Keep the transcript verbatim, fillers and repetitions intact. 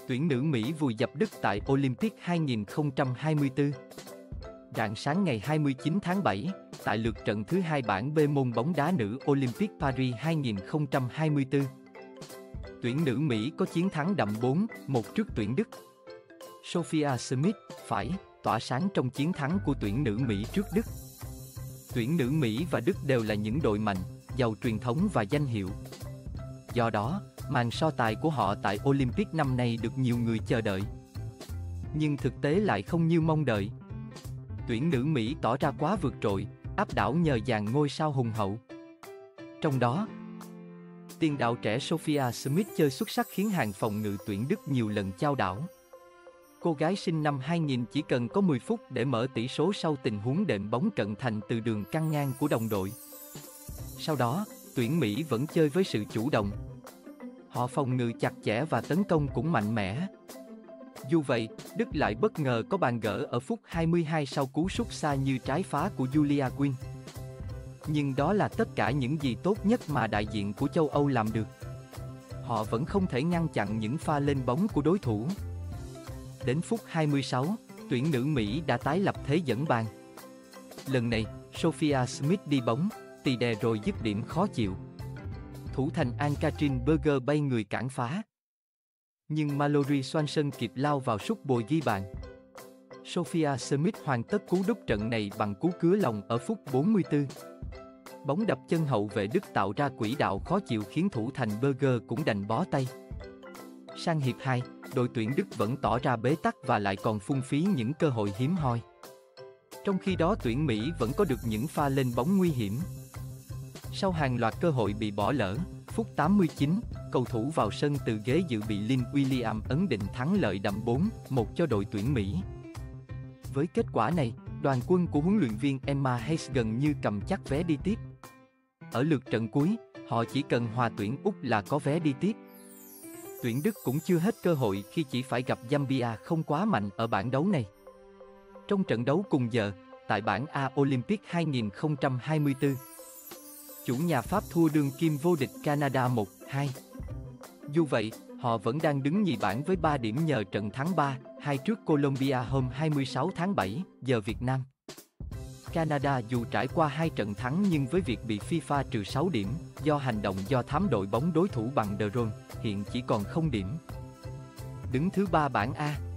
Tuyển nữ Mỹ vùi dập Đức tại Olympic hai không hai tư. Rạng sáng ngày hai mươi chín tháng bảy, tại lượt trận thứ hai bảng B môn bóng đá nữ Olympic Paris hai không hai tư. Tuyển nữ Mỹ có chiến thắng đậm bốn một trước tuyển Đức. Sophia Smith, phải, tỏa sáng trong chiến thắng của tuyển nữ Mỹ trước Đức. Tuyển nữ Mỹ và Đức đều là những đội mạnh, giàu truyền thống và danh hiệu. Do đó, màn so tài của họ tại Olympic năm nay được nhiều người chờ đợi. Nhưng thực tế lại không như mong đợi. Tuyển nữ Mỹ tỏ ra quá vượt trội, áp đảo nhờ dàn ngôi sao hùng hậu. Trong đó, tiền đạo trẻ Sophia Smith chơi xuất sắc khiến hàng phòng ngự tuyển Đức nhiều lần chao đảo. Cô gái sinh năm hai nghìn chỉ cần có mười phút để mở tỷ số sau tình huống đệm bóng cận thành từ đường căng ngang của đồng đội. Sau đó, tuyển Mỹ vẫn chơi với sự chủ động. Họ phòng ngự chặt chẽ và tấn công cũng mạnh mẽ. Dù vậy, Đức lại bất ngờ có bàn gỡ ở phút hai mươi hai sau cú sút xa như trái phá của Julia Quinn. Nhưng đó là tất cả những gì tốt nhất mà đại diện của châu Âu làm được. Họ vẫn không thể ngăn chặn những pha lên bóng của đối thủ. Đến phút hai mươi sáu, tuyển nữ Mỹ đã tái lập thế dẫn bàn. Lần này, Sophia Smith đi bóng, tì đè rồi dứt điểm khó chịu. Thủ thành Ann-Katrin Berger bay người cản phá. Nhưng Mallory Swanson kịp lao vào sút bồi ghi bàn. Sophia Smith hoàn tất cú đúp trận này bằng cú cứa lòng ở phút bốn mươi tư. Bóng đập chân hậu vệ Đức tạo ra quỹ đạo khó chịu khiến thủ thành Berger cũng đành bó tay. Sang hiệp hai, đội tuyển Đức vẫn tỏ ra bế tắc và lại còn phung phí những cơ hội hiếm hoi. Trong khi đó tuyển Mỹ vẫn có được những pha lên bóng nguy hiểm. Sau hàng loạt cơ hội bị bỏ lỡ, phút tám mươi chín, cầu thủ vào sân từ ghế dự bị Lynn Williams ấn định thắng lợi đậm bốn một cho đội tuyển Mỹ. Với kết quả này, đoàn quân của huấn luyện viên Emma Hayes gần như cầm chắc vé đi tiếp. Ở lượt trận cuối, họ chỉ cần hòa tuyển Úc là có vé đi tiếp. Tuyển Đức cũng chưa hết cơ hội khi chỉ phải gặp Zambia không quá mạnh ở bảng đấu này. Trong trận đấu cùng giờ, tại bảng A Olympic hai không hai tư, chủ nhà Pháp thua đương kim vô địch Canada một hai. Dù vậy, họ vẫn đang đứng nhì bảng với ba điểm nhờ trận thắng ba hai trước Colombia hôm hai mươi sáu tháng bảy, giờ Việt Nam. Canada dù trải qua hai trận thắng nhưng với việc bị FIFA trừ sáu điểm do hành động do thám đội bóng đối thủ bằng drone, hiện chỉ còn không điểm. Đứng thứ ba bảng A.